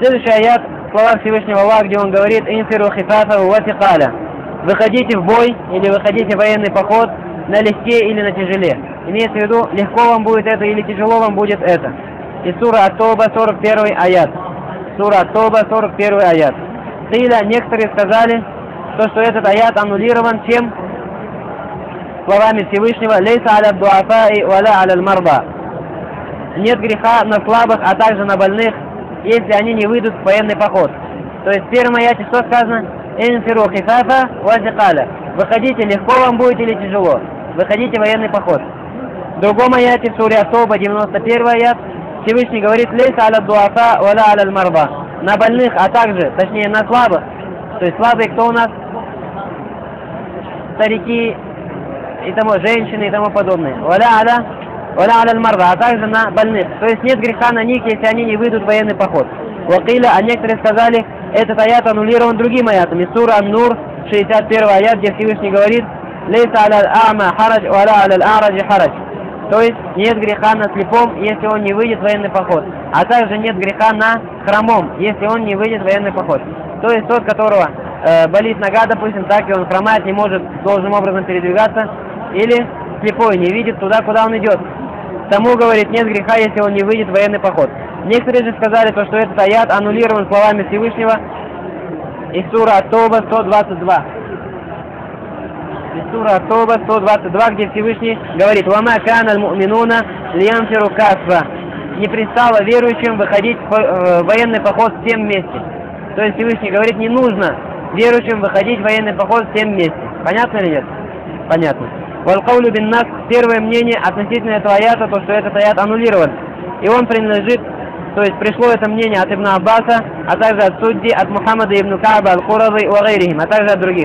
Следующий аят, слова Всевышнего Аллаха, где он говорит: «Инфиру хифафа ва тикаля». Выходите в бой или выходите в военный поход налегке или на тяжеле. Имеется в виду, легко вам будет это или тяжело вам будет это. И сура Ат-Тоба, 41 аят. Сура Ат-Тоба, 41 аят. Тиля, некоторые сказали, что этот аят аннулирован чем? Словами Всевышнего: «Лейса аля дуафаи валя аля марда». Нет греха на слабых, а также на больных, если они не выйдут в военный поход. То есть в первом аяте что сказано? «Инфиру хифафа ва тикаля». Выходите, легко вам будет или тяжело. Выходите в военный поход. В другом аяте, в суре Ат-Тоба, 91 аят, Всевышний говорит: «Лейса аля дуафа валя аля марда». На больных, а также, точнее, на слабых. То есть слабые кто у нас? Старики, и тому, женщины и тому подобное. «Валя аля марда», а также на больных. То есть нет греха на них, если они не выйдут в военный поход. Вакиля, а некоторые сказали, этот аят аннулирован другим аятом. Из сура Ан-Нур, 61 аят, где Всевышний говорит: «Лейса аля а'ма харадж, валя аля а'раджи харадж». То есть нет греха на слепом, если он не выйдет в военный поход. А также нет греха на хромом, если он не выйдет в военный поход. То есть тот, которого болит нога, допустим, так и он хромает, не может должным образом передвигаться, или слепой не видит туда, куда он идет. Тому, говорит, нет греха, если он не выйдет в военный поход. Некоторые же сказали, что этот аят аннулирован словами Всевышнего из сура Ат-Тоба 122. Из сура Ат-Тоба 122, где Всевышний говорит: «Вама кана аль-му'минуна лиянфиру каффа». Не пристало верующим выходить в военный поход всем вместе. То есть Всевышний говорит, не нужно верующим выходить в военный поход всем вместе. Понятно или нет? Понятно. Валкаулю бин нас, первое мнение относительно этого аята, то, что этот аят аннулирован. И он принадлежит, то есть пришло это мнение от Ибн Аббаса, а также от Судди, от Мухаммада ибн Кааба аль-Куразы и гайрихим, а также от других.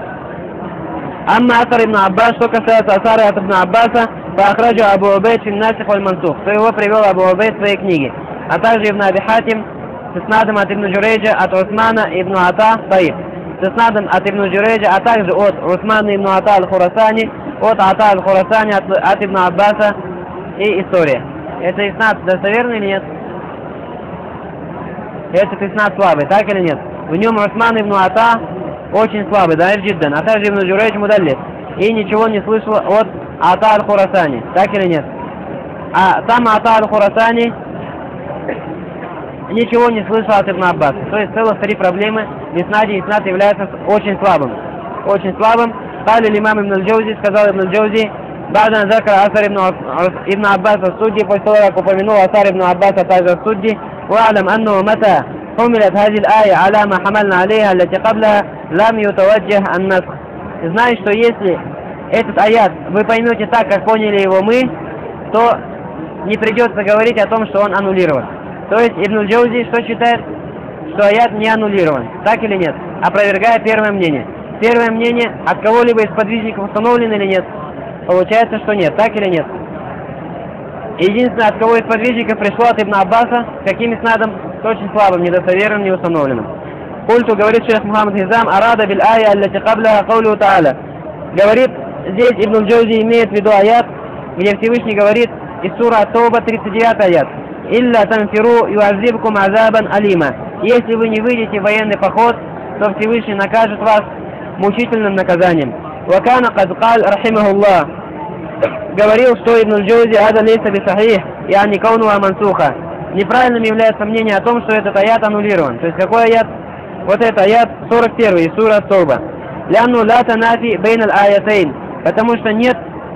Амма асар ибн Аббас, что касается асара от Ибн Аббаса, фаахраджу Абу Убейд фин насих валь мансух, то его привел Абу Убейд в своей книге. А также Ибн Аби Хатим с иснадом от Ибн Джурейджа, от Усмана ибн Ата, Таиб. С иснадом от Ибн Джурейджа, а также от Усмана ибн Ата аль-Хурасани, от Ата аль-Хурасани, от Ибн Аббаса и история. Это иснад достоверный или нет? Этот иснад слабый, так или нет? В нем Усман ибн Ата очень слабый, да, джиддан, а также Ибн Джурейдж мудаллис. И ничего не слышал от Ата аль-Хурасани, так или нет? А сам Ата аль-Хурасани ничего не слышал от Ибн Аббаса. То есть целых три проблемы в иснаде. Иснад является очень слабым. Очень слабым. Стали имам Ибн аль-Джаузи, сказал Ибн аль-Джаузи: «Ба'дан закра асар Ибн Аббаса судди», после того, как упомянул асар Ибн Аббаса, также судди. «Ва'алам анну мата حملت هذه الآية على ما حملنا عليها التي قبلها لم يتوجه النسخ». Знай, что если этот аят вы поймете так, как поняли его мы, то не придется говорить о том, что он аннулирован. То есть Ибн аль-Джаузи что считает? Что аят не аннулирован. Так или нет? Опровергая первое мнение. Первое мнение от кого-либо из подвижников установлено или нет? Получается, что нет. Так или нет? Единственное, от кого из подвижников пришло от Ибн Аббаса, каким иснадом? Очень слабым, недостоверным, неустановленным. Культу, говорит шейх Мухаммад Хизам, арада биль ая аллати кабля каулю та'аля. Говорит, здесь Ибн аль-Джаузи имеет в виду аят, где Всевышний говорит из сура Ат-Тоба, 39 аят: «Илля танфиру юазибкум азабан алима». Если вы не выйдете в военный поход, то Всевышний накажет вас мучительным наказанием. Вакана кад каль рахимахуллах. Говорил, что Ибн аль-Джаузи ада лейса бисахих, яни каунуа мансуха. Неправильным является мнение о том, что этот аят аннулирован. То есть какой аят? Вот это аят 41 из сура Ат-Тоба. Лянну ла танафи бейн аль-аятейн. Потому что нет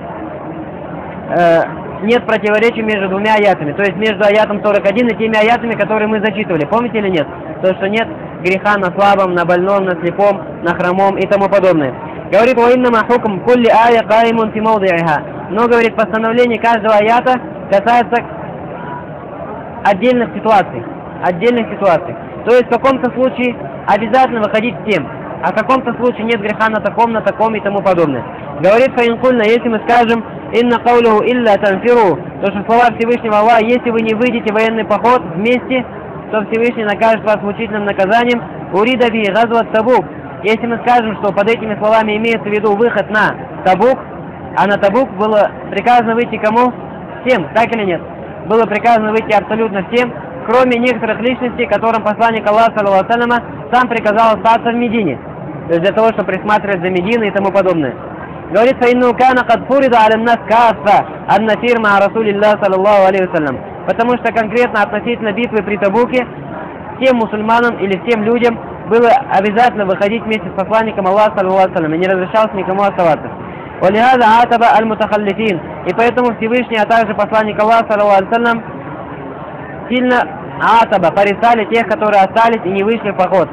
противоречия между двумя аятами. То есть между аятом 41 и теми аятами, которые мы зачитывали. Помните или нет? То, что нет греха на слабом, на больном, на слепом, на хромом и тому подобное. Говорит, «Ваиннама хукм кулли ая каимун фи мавдииха». Но, говорит, постановление каждого аята касается отдельных ситуаций. Отдельных ситуаций. То есть в каком-то случае обязательно выходить всем, а в каком-то случае нет греха на таком и тому подобное. Говорит Фаинкульна, если мы скажем «Инна каулюху илля танфиру», то что слова Всевышнего Аллаха, если вы не выйдете в военный поход вместе, то Всевышний накажет вас мучительным наказанием. «Урида би газват Табук». Если мы скажем, что под этими словами имеется в виду выход на Табук, а на Табук было приказано выйти кому? Всем, так или нет? Было приказано выйти абсолютно всем, кроме некоторых личностей, которым посланник Аллаха, саллаллаху алейхи ва саллям, сам приказал остаться в Медине, то есть для того, чтобы присматривать за Мединой и тому подобное. Говорит, потому что конкретно относительно битвы при Табуке всем мусульманам или всем людям было обязательно выходить вместе с посланником Аллаха, саллаллаху алейхи ва саллям, и не разрешалось никому оставаться. И поэтому Всевышний, а также посланник Аллаха, саллаллаху алейхи ва саллям, сильно порицали тех, которые остались и не вышли в поход.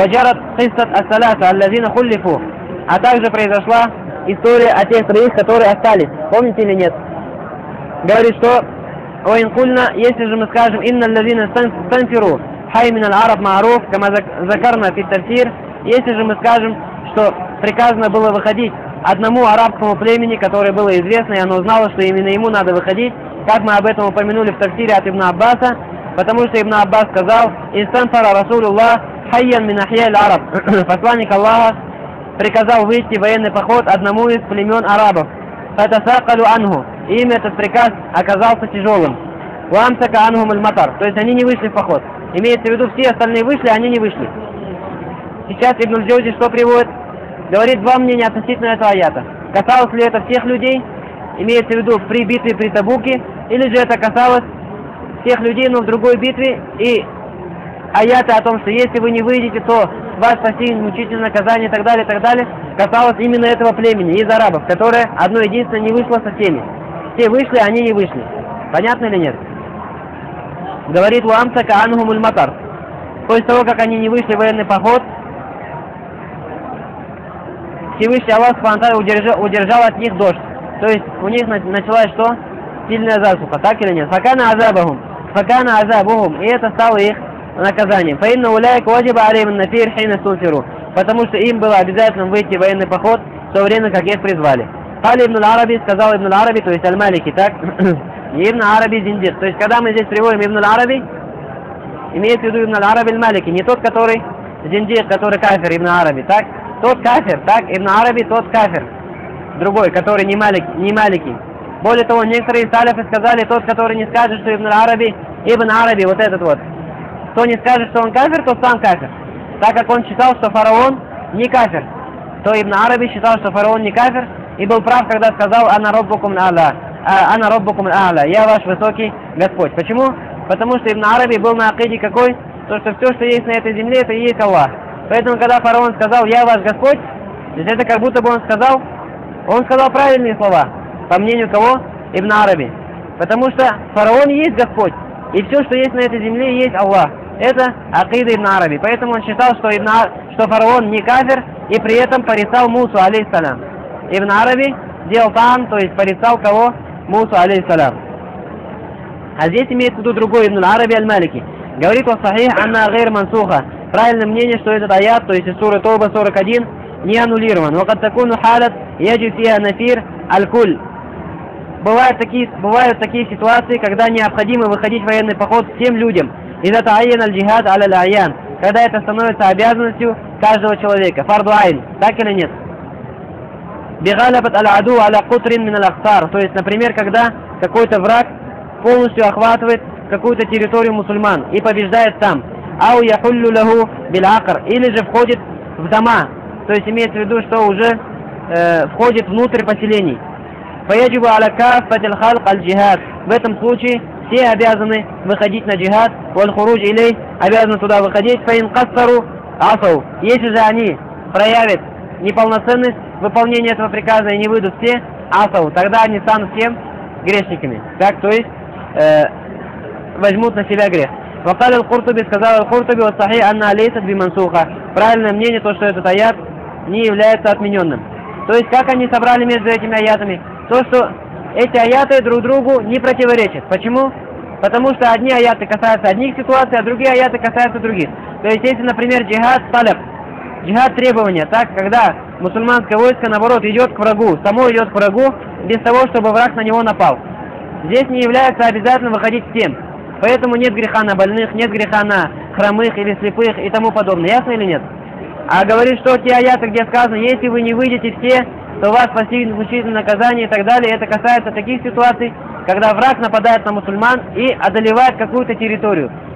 А также произошла история о тех троих, которые остались. Помните или нет? Говорит, что если же мы скажем «Инна аллазина станфиру хай мин аль-араб мааруф, кама закарна фи тафсир», если же мы скажем, что приказано было выходить одному арабскому племени, которое было известно, и оно знало, что именно ему надо выходить, как мы об этом упомянули в тафсире от Ибн Аббаса, потому что Ибн Аббас сказал «Инстанфара Расулуллах хайян мин ахья аль-араб». Посланник Аллаха приказал выйти в военный поход одному из племен арабов. Фатасакалу анху. Им этот приказ оказался тяжелым. Уамсака анхум аль-матар. То есть они не вышли в поход. Имеется в виду, все остальные вышли, они не вышли. Сейчас Ибн аль-Джаузи что приводит? Говорит два мнения относительно этого аята. Касалось ли это всех людей? Имеется в виду при битве при Табуке? Или же это касалось всех людей, но в другой битве? И аяты о том, что если вы не выйдете, то вас постигнет мучительное наказание и так далее, касалось именно этого племени из арабов, которое одно единственное не вышло со всеми. Все вышли, они не вышли. Понятно или нет? Говорит «Уамсака анхум аль-матар». После того, как они не вышли в военный поход, Всевышний Аллах удержал от них дождь. То есть у них началась что? Сильная засуха, так или нет? Факана азабухум. И это стало их наказанием. Потому что им было обязательно выйти в военный поход в то время, как их призвали. Ибн аль-Араби, сказал Ибн аль-Араби, то есть аль-Малики, так? И Ибн аль-Араби зиндик. То есть когда мы здесь приводим Ибн аль-Араби, имеется в виду Ибн аль-Араби аль-Малики, не тот, который зиндик, который кафир, Ибн аль-Араби, так? Тот кафир, так? Ибн аль-Араби тот кафир. Другой, который не малики. Более того, некоторые салифы сказали, тот, который не скажет, что Ибн аль-Араби, вот этот вот. Кто не скажет, что он кафир, то сам кафир. Так как он считал, что фараон не кафир, то Ибн Араби считал, что фараон не кафир, и был прав, когда сказал «Ана роббукум а'ля», «Я ваш высокий Господь». Почему? Потому что Ибн Араби был на акиде какой? То, что все, что есть на этой земле, это и есть Аллах. Поэтому, когда фараон сказал «Я ваш Господь», это как будто бы он сказал правильные слова. По мнению кого? Ибн Араби. Потому что фараон и есть Господь. И все, что есть на этой земле, есть Аллах. Это акида Ибн Араби. Поэтому он считал, что фараон не кафир, и при этом порицал Мусу, алейхиссалям. Ибн Араби делал там, то есть порицал кого? Мусу, алейхиссалям. А здесь имеется в виду другой Ибн Араби аль-Малики. Говорит он сахих анна гайр мансуха. Правильное мнение, что этот аят, то есть из суры Тоба 41, не аннулирован. Вакад такуну халат яджи фиха нафир аль-куль. Бывают такие ситуации, когда необходимо выходить в военный поход всем людям. Из-за та'айян аль-джихад аля-аян. Когда это становится обязанностью каждого человека. Фарду айн. Так или нет? Бигалабат аль-аду аля кутрин мин аль-ахтар. То есть, например, когда какой-то враг полностью охватывает какую-то территорию мусульман и побеждает там. Ау яхуллю лаху биль-акр. Или же входит в дома. То есть, имеется в виду, что уже входит внутрь поселений. Фаяджибу аля каффатил халк аль-джихад. В этом случае все обязаны выходить на джихад, валь-хуруджи илей, обязаны туда выходить, фаин кассару асау. Если же они проявят неполноценность выполнения этого приказа и не выйдут все, асау, тогда они станут всем грешниками. Так, то есть возьмут на себя грех. Вакаль аль-Куртуби, сказал аль-Куртуби, вот сахи анна алейсат бимансуха. Правильное мнение, то, что этот аят не является отмененным. То есть, как они собрали между этими аятами? То, что эти аяты друг другу не противоречат. Почему? Потому что одни аяты касаются одних ситуаций, а другие аяты касаются других. То есть, если, например, джихад талаб, джихад требования, так, когда мусульманское войско, наоборот, идет к врагу, само идет к врагу, без того, чтобы враг на него напал. Здесь не является обязательно выходить всем. Поэтому нет греха на больных, нет греха на хромых или слепых и тому подобное. Ясно или нет? А говорит, что те аяты, где сказано, если вы не выйдете все, то вас постигнет мучительное наказание и так далее. Это касается таких ситуаций, когда враг нападает на мусульман и одолевает какую-то территорию.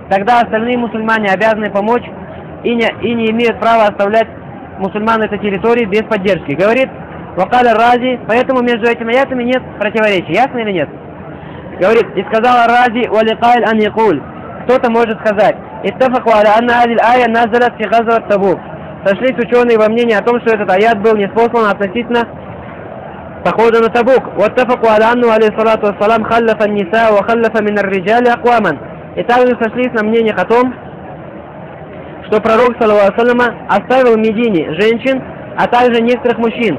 тогда остальные мусульмане обязаны помочь и не имеют права оставлять мусульман этой территории без поддержки. Говорит Вакаля Рази, поэтому между этими аятами нет противоречий. Ясно или нет? Говорит, и сказал Рази, валикайль ан якуль. Кто-то может сказать, иттафаку аля анна адиль ая назалат фи газват Табук. Сошлись ученые во мнении о том, что этот аят был ниспослан относительно похода на Табук. Ваттафаку аля анну алейхиссалату вассалам халлафа ниса ва халлафа минар риджали акваман. И также сошлись на мнениях о том, что пророк, саллаллаху алейхи ва саллям, оставил в Медине женщин, а также некоторых мужчин.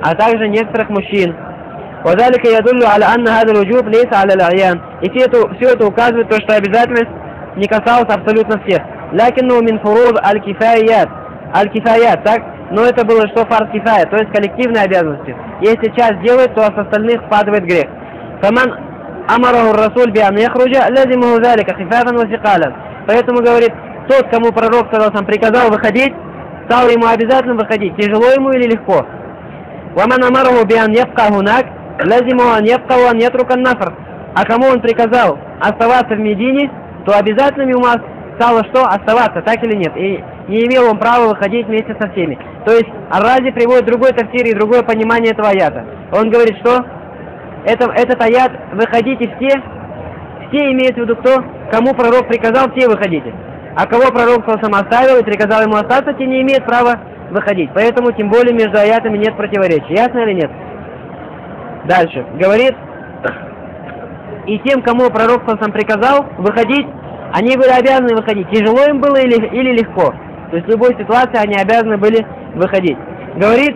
وذلك يدل على أن هذا الوجوب ليس على الأعيان. И все это указывает то, что обязательность не касалась абсолютно всех. لكنه من فروض الكفايات, так? Но это было что фарз кифая, то есть коллективные обязанности. Если часть делает, то с остальных спадает грех. فمن أمره الرسول بأن يخرج لازمه ذلك خفافا وثقالا. Поэтому говорит, тот, кому пророк саллаллаху приказал выходить, стало ему обязательно выходить, тяжело ему или легко. ومن أمره بأن يبقى هناك لازمه أن يبقى وأن يترك النفر. А кому он приказал оставаться в Медине, то обязательно ему стало что? Оставаться, так или нет? И не имел он права выходить вместе со всеми. То есть Ар-Рази приводит другой тафсир и другое понимание этого аята. Он говорит, что этот аят «выходите все имеется в виду кто? Кому пророк приказал, все выходите. А кого пророк сам оставил и приказал ему остаться, те не имеют права выходить. Поэтому тем более между аятами нет противоречий. Ясно или нет? Дальше. Говорит, и тем, кому пророк сам приказал выходить, они были обязаны выходить. Тяжело им было или легко. То есть в любой ситуации они обязаны были выходить. Говорит,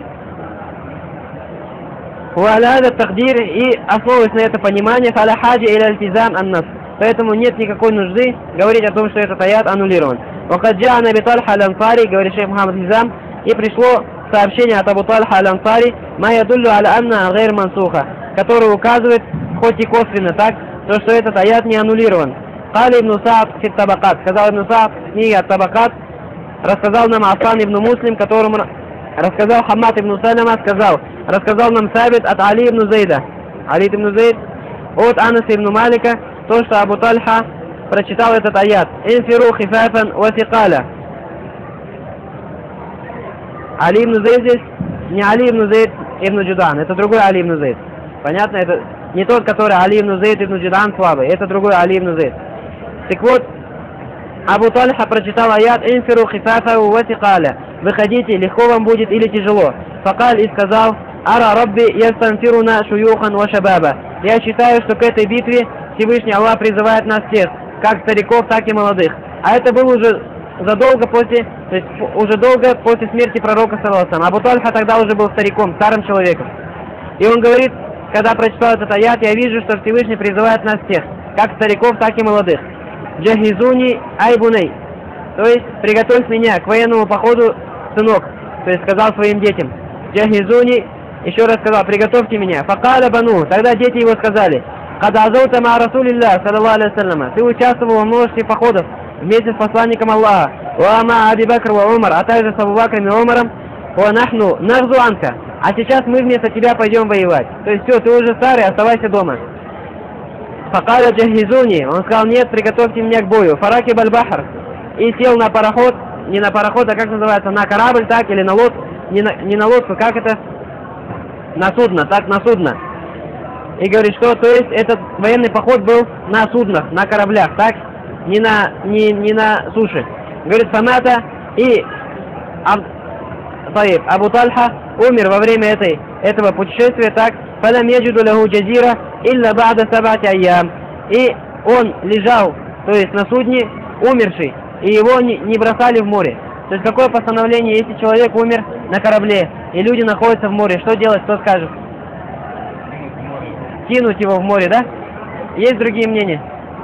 тагдир, и основываясь на это понимание, поэтому нет никакой нужды говорить о том, что этот аят аннулирован. Говорит шейх Мухаммад Хизам, и пришло сообщение от Абу Тальха аль-Ансари, который указывает, хоть и косвенно так, то, что этот аят не аннулирован. Кали ибн Саад фи табакат, сказал ибн Саад в книге от Табакат, рассказал нам Афан ибн Муслим, которому рассказал Хаммад ибн Саляма, рассказал нам Сабит от Али ибн Зейда, Али ибн Зейд, от Анаса ибн Малика, то, что Абу Тальха прочитал этот аят. Инфиру хифафан ва сикаля. Али ибн Зейд здесь не Али ибн Зейд ибн Джудан, это другой Али ибн Зейд. Понятно? Это не тот, который Али ибн Зейд ибн Джудан слабый, это другой Али ибн Зейд. Так вот, Абу Тальха прочитал аят «Инфиру хифафа ва сикаля». Выходите, легко вам будет или тяжело. Факаль и сказал «Ара Рабби ястанфируна шуюхан ва шабаба». Я считаю, что к этой битве Всевышний Аллах призывает нас всех, как стариков, так и молодых. А это было уже задолго после, то есть уже долго после смерти пророка саллаллаху алейхи ва саллям. Абу Тальха тогда уже был стариком, старым человеком. И он говорит, когда прочитал этот аят, я вижу, что Всевышний призывает нас всех, как стариков, так и молодых. Джахизуни айбуней, то есть приготовь меня к военному походу, сынок, то есть сказал своим детям. Джахизуни, еще раз сказал, приготовьте меня. Факаля бану, тогда дети его сказали, кадазаута ма расулилля, саллаллаху алейхи ва саллям, ты участвовал во множестве походов вместе с посланником Аллаха, ва ма Аби Бакр ва Умар, а также с Абу Бакром и Умаром, ва нахну нахзу анка, а сейчас мы вместо тебя пойдем воевать. То есть все, ты уже старый, оставайся дома. Факаля джахизуни, он сказал, нет, приготовьте меня к бою. Фараки бальбахар, и сел на пароход, не на пароход, а как называется, на корабль, так, или на лодку, не на лодку, как это, на судно, так, на судно. И говорит, что, то есть, этот военный поход был на суднах, на кораблях, так, не на суше. Говорит, фамата, и Абу Тальха умер во время этого путешествия, так, фалам яджиду лаху джазира илля ба'да саб'ати айям. И он лежал, то есть на судне, умерший, и его не бросали в море. То есть какое постановление, если человек умер на корабле, и люди находятся в море, что делать, кто скажет? Кинуть его в море, да? Есть другие мнения?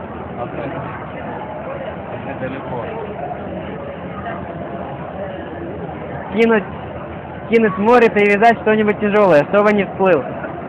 Кинуть в море, привязать что-нибудь тяжелое, чтобы не всплыл.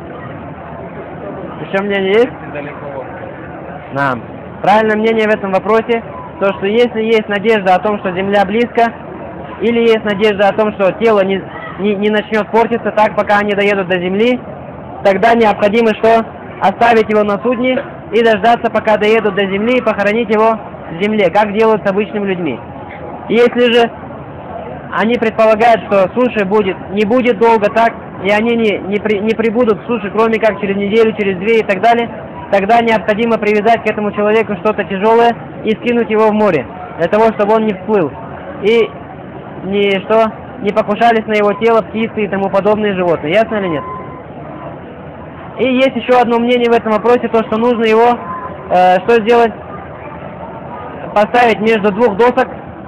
Еще мнение есть? Да. Правильное мнение в этом вопросе, то что если есть надежда о том, что земля близко, или есть надежда о том, что тело не начнет портиться так, пока они доедут до земли, тогда необходимо что? Оставить его на судне и дождаться, пока доедут до земли, и похоронить его в земле, как делают с обычными людьми. Если же они предполагают, что суши не будет долго так, и они не прибудут к суше, кроме как через неделю, через две и так далее, тогда необходимо привязать к этому человеку что-то тяжелое и скинуть его в море, для того, чтобы он не всплыл. И не покушались на его тело птицы и тому подобные животные. Ясно или нет? И есть еще одно мнение в этом вопросе, то, что нужно его, что сделать? Поставить между двух досок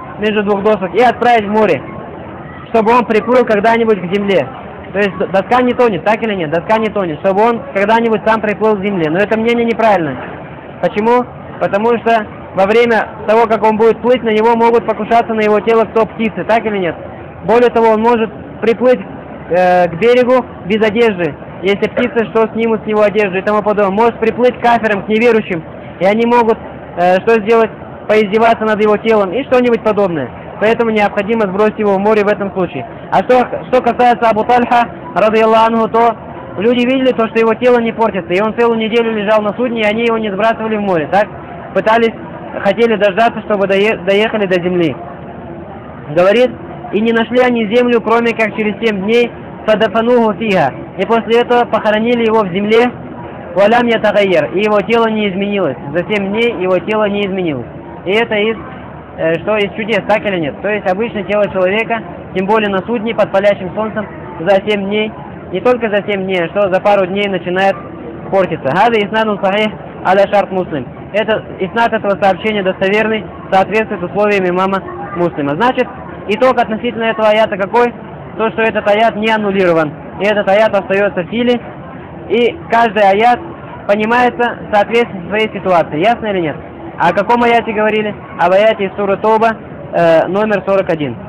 и отправить в море, чтобы он приплыл когда-нибудь к земле. То есть доска не тонет, так или нет? Доска не тонет, чтобы он когда-нибудь сам приплыл к земле. Но это мнение неправильное. Почему? Потому что во время того, как он будет плыть, на него могут покушаться на его тело кто птицы, так или нет? Более того, он может приплыть к берегу без одежды, если птицы что снимут с него одежду и тому подобное. Может приплыть к кафирам, к неверующим, и они могут что сделать? Поиздеваться над его телом и что-нибудь подобное. Поэтому необходимо сбросить его в море в этом случае. А что касается Абу Тальха, радийаллаху анху, то люди видели то, что его тело не портится, и он целую неделю лежал на судне, и они его не сбрасывали в море, так? Хотели дождаться, чтобы доехали до земли. Говорит, и не нашли они землю, кроме как через 7 дней, фадафануху фиха. И после этого похоронили его в земле, валям ятагайер, и его тело не изменилось. За 7 дней его тело не изменилось. И это из чудес, так или нет? То есть обычно тело человека, тем более на судне под палящим солнцем, за 7 дней, не только за 7 дней, а что за пару дней начинает портиться. Хада иснадун сахих аля шарт муслим. Иснад этого сообщения достоверный, соответствует условиям имама Муслима. Значит, итог относительно этого аята какой? То, что этот аят не аннулирован. И этот аят остается в силе. И каждый аят понимается в соответствии своей ситуации. Ясно или нет? О каком аяте говорили? Об аяте из суры Тоба, номер 41.